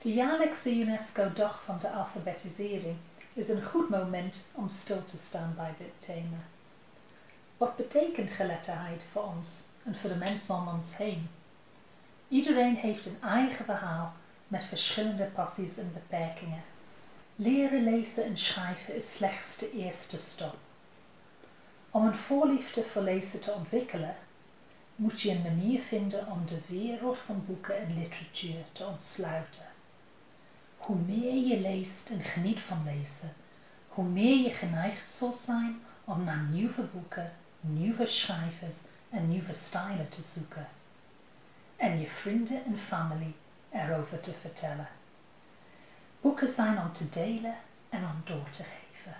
De jaarlijkse UNESCO-dag van de alfabetisering is een goed moment om stil te staan bij dit thema. Wat betekent geletterdheid voor ons en voor de mensen om ons heen? Iedereen heeft een eigen verhaal met verschillende passies en beperkingen. Leren lezen en schrijven is slechts de eerste stap. Om een voorliefde voor lezen te ontwikkelen, moet je een manier vinden om de wereld van boeken en literatuur te ontsluiten. Hoe meer je leest en geniet van lezen, hoe meer je geneigd zult zijn om naar nieuwe boeken, nieuwe schrijvers en nieuwe stijlen te zoeken. En je vrienden en familie erover te vertellen. Boeken zijn om te delen en om door te geven.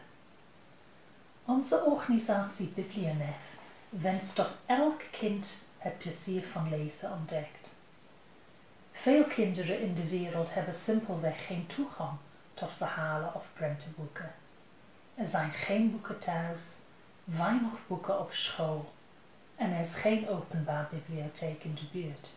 Onze organisatie Biblionef wenst dat elk kind het plezier van lezen ontdekt. Veel kinderen in de wereld hebben simpelweg geen toegang tot verhalen of prentenboeken. Er zijn geen boeken thuis, weinig boeken op school en er is geen openbaar bibliotheek in de buurt.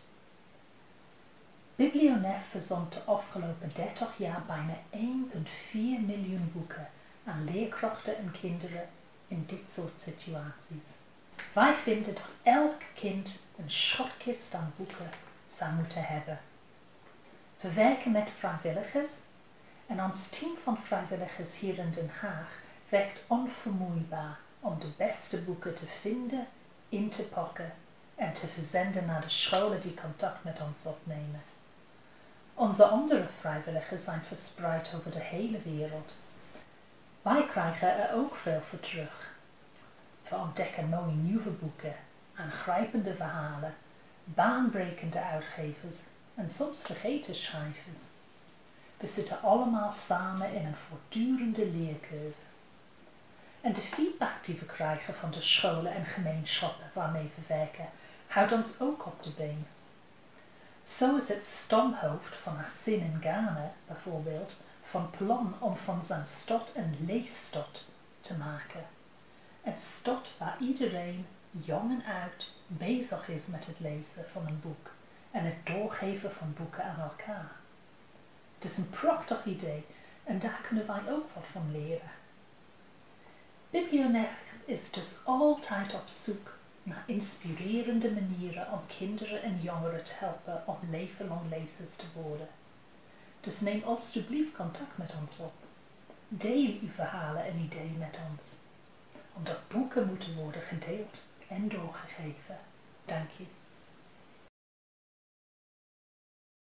Biblionef verzond de afgelopen 30 jaar bijna 1,4 miljoen boeken aan leerkrachten en kinderen in dit soort situaties. Wij vinden dat elk kind een schatkist aan boeken zou moeten hebben. We werken met vrijwilligers en ons team van vrijwilligers hier in Den Haag werkt onvermoeibaar om de beste boeken te vinden, in te pakken en te verzenden naar de scholen die contact met ons opnemen. Onze andere vrijwilligers zijn verspreid over de hele wereld. Wij krijgen er ook veel voor terug. We ontdekken mooie nieuwe boeken, aangrijpende verhalen, baanbrekende uitgevers en soms vergeten schrijvers. We zitten allemaal samen in een voortdurende leercurve. En de feedback die we krijgen van de scholen en gemeenschappen waarmee we werken, houdt ons ook op de been. Zo is het stamhoofd van Asin in Ghana bijvoorbeeld van plan om van zijn stad een leesstad te maken. Een stad waar iedereen, jong en oud, bezig is met het lezen van een boek en het doorgeven van boeken aan elkaar. Het is een prachtig idee en daar kunnen wij ook wat van leren. Biblionef is dus altijd op zoek naar inspirerende manieren om kinderen en jongeren te helpen om levenlang lezers te worden. Dus neem alstublieft contact met ons op. Deel uw verhalen en ideeën met ons. Omdat boeken moeten worden gedeeld en doorgegeven. Dank je.